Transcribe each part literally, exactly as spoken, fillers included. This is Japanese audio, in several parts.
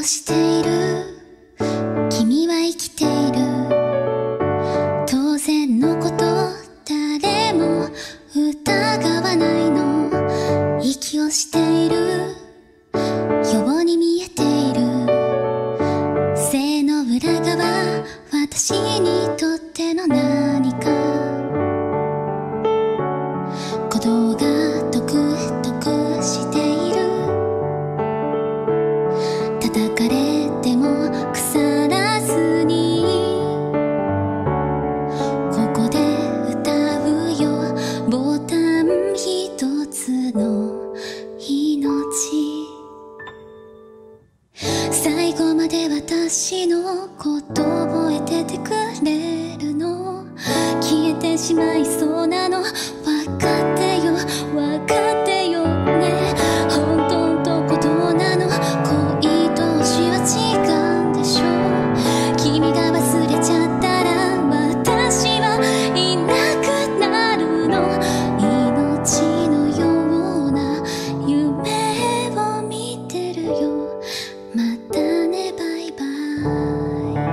している、君は生きている、当然のこと、誰も疑わないの。息をしている、予防に見えている、背の裏側、私にとっての何か、鼓動がトクトクしている、叩かれても腐らずに、ここで歌うよ、ボタン一つの命。最後まで私のこと覚えててくれるの？消えてしまいそうなの、分かってよ分かってよね。本当とことなの、恋と死は違うんでしょう。君が忘れちゃったら私はいなくなるの。命のような夢を見てるよ。またね、バイバイ。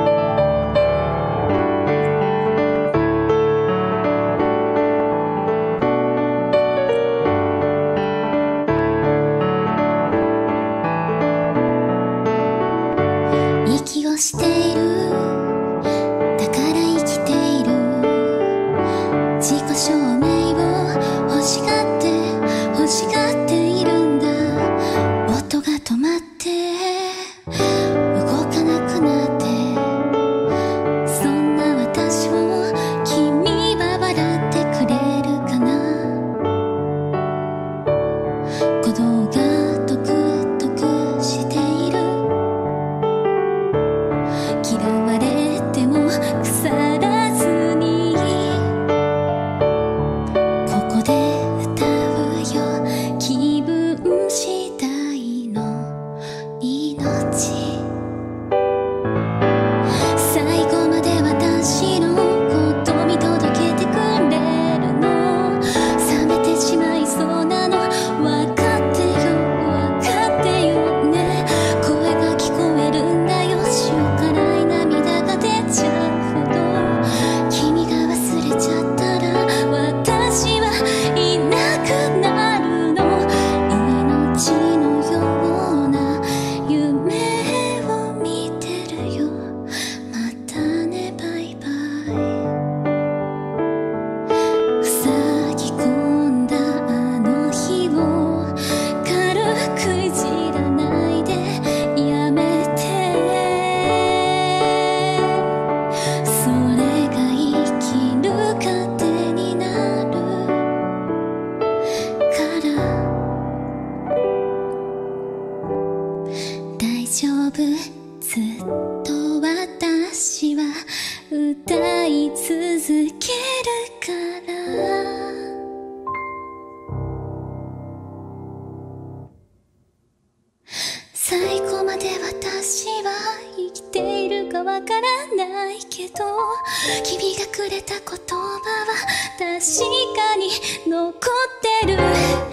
息をしている、だから生きている、自己証明を欲しがって欲しがっているんだ。音が止まって動かなくなって、そんな私を君は笑ってくれるかな。鼓動がトクトクしている、嫌われても腐らずに、ここで歌うよ、気分次第の命。最後まで私のこと見届けてくれるの。冷めてしまいそうなの、分かってよ分かってよね。声が聞こえるんだよ、塩辛い涙が出ちゃうほど。君が忘れちゃったら私はいなくなるの。命のような夢を見てるよ。またね、バイバイ。塞ぎ込んだあの日を軽くいじらないでやめて。それが生きる糧になるから。大丈夫、ずっと私は歌い続けるから。最後まで私は生きているかわからないけど、君がくれた言葉は確かに残ってる。